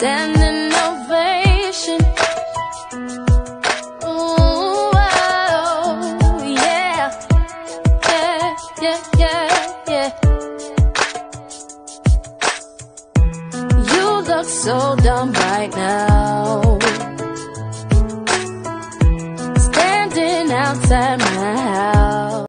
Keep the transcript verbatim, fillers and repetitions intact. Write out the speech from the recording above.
standing ovation. Ooh, oh, yeah, yeah, yeah, yeah, yeah. You look so dumb right now, standing outside